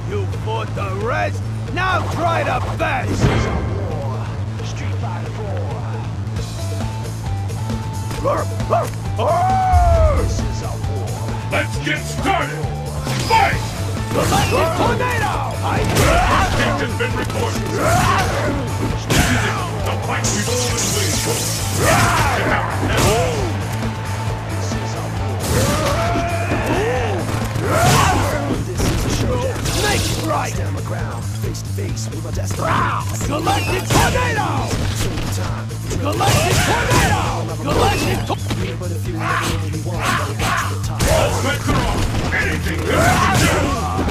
You fought the rest, now try to best! This is a war. Street Fighter 4. This is a war. Let's get started! Fight! The Lightning Tornado! Instinct has been recorded! This is it! The fight we've all been waiting for! This is a war. This is a showdown. Snake strike! Stand my ground, face to face with my destiny. Galactic Tornado! Same time. Galactic Tornado! Galactic Tornado! But if you really want, I'll watch the time. All bets are off! Anything can happen!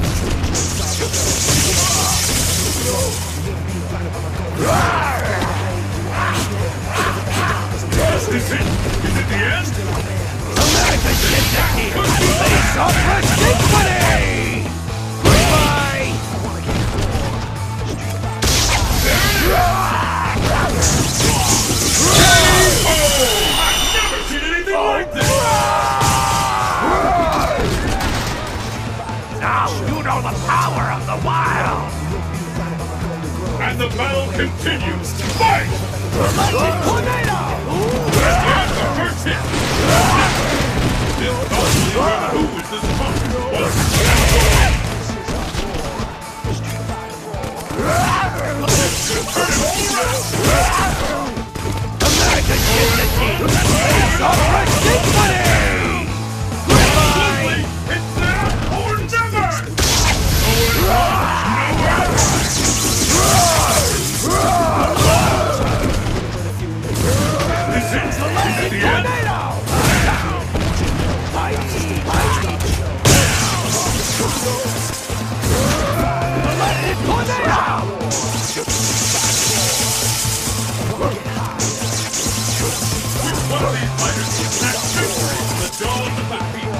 Is this it? Is it the end? America gets it here! Face off for symphony! Goodbye! I've never seen anything like this! Now you know the power of the wild! And the battle continues! Fight! Galactic Tornado! That's the first hit! This probably determine who is the strongest. America gets it here! Face off for symphony! Goodbye! It's now or never! Nowhere! This is Galactic the end! Tornado! Galactic Tornado! Which one of these fighters can snatch victory from the jaws of the beast?